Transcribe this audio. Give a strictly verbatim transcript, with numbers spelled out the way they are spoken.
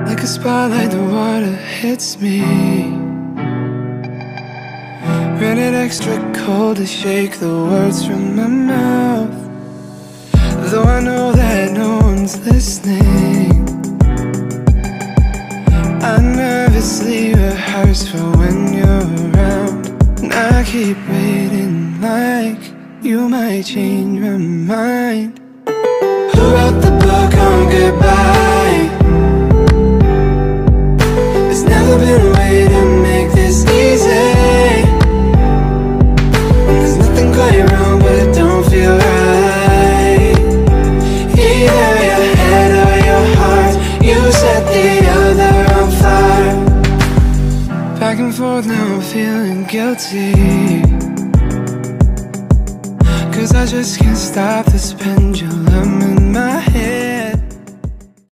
Like a spotlight, the water hits me. Rented extra cold to shake the words from my mouth. Though I know that no one's listening, I nervously rehearse for when you're around. And I keep waiting like you might change my mind. Who wrote the book on goodbye? There's never been a way to make this easy. There's nothing quite wrong, but it don't feel right. Either your head or your heart, you set the other on fire. Back and forth now, I'm feeling guilty, 'cause I just can't stop this pen